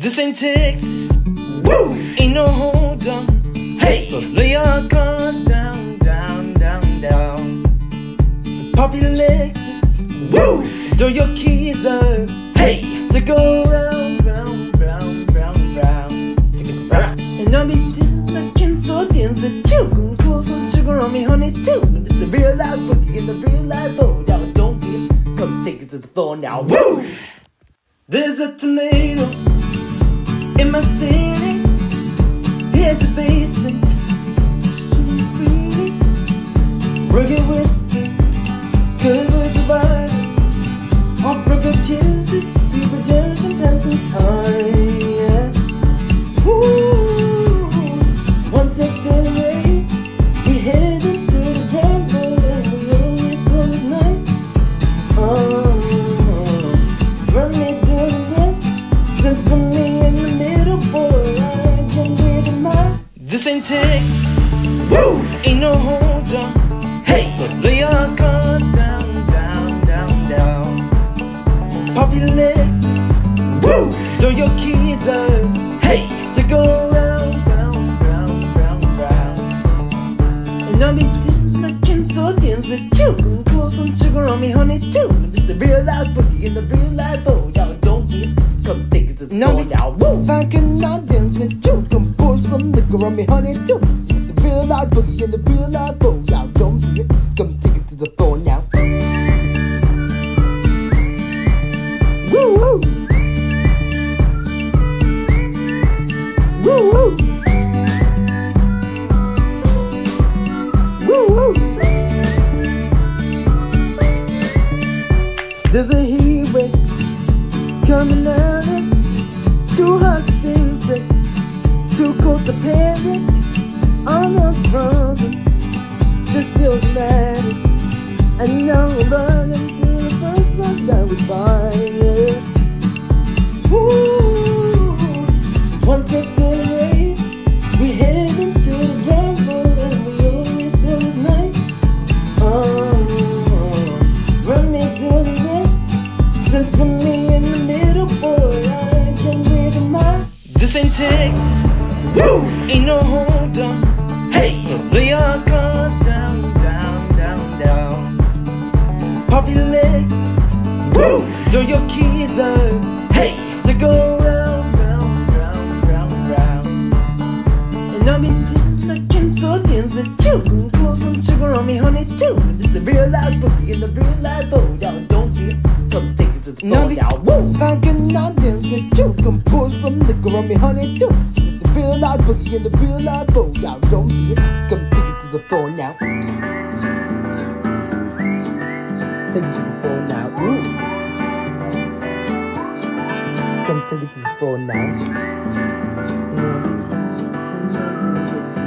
This ain't Texas, woo! Ain't no hold on, hey! So lay your cards down, down, down, down. It's a popular Lexus, woo! Throw your keys up, hey! Stick around, round, round, round, round. Stick it round. And I'll be doing my cancel dance at you. Gonna close some sugar on me, honey, too. It's a real life boogie in the real life boat. Now don't be, come take it to the floor now, woo! There's a tornado in my city, here's the basement, shooting free, rugged whiskey, good boy surviving, off rugged kisses, to redemption, passing time, yeah. Woo, one step to the right, we heading to the ground, and we always go with nice, run me to the left, just for me in the middle, boy, I can read them out. This ain't Texas, woo! Ain't no hold on, hey! So lay your cards down, down, down, down. Popular Lexus, woo! Throw your keys up, hey! To go round, round, round, round, round. And I'll be doing my cancel dance at you. Close some sugar on me, honey, too. It's the real life boogie in the real life boat. Y'all don't be, come take it to the floor now, woo! If I cannot dance at you, come pour some liquor on me, honey, too. It's the real life boogie in the real life boat. Y'all don't be it, come take it to the floor now. Woo woo! Woo woo! Woo woo! There's a heat wave coming at us, too hot to sense it, too cold to panic, on the front, just feel dramatic, and now we're running to the first one that we find, yeah. Woo! One step to the right, we heading to the ground floor, and we always do is nice, run me to the left, just for me in the middle, boy, I can read them out. This ain't Texas, woo! Ain't no hold on, hey! So lay your cards down, down, down, down. It's a popular Lexus, woo! Throw your keys up, hey! To go round, round, round, round, round. And I'll be doing my cancel dance at you. Close some sugar on me, honey, too. It's the real life boogie in the real life boat. Y'all don't be, come take it to the floor now, woo! If I cannot dance at you, come pour some liquor on me, honey, too. It's the real life boogie in the real life boat. Y'all don't be it, come take it to the floor now. Take it to the floor now, woo! Come take it to the floor now.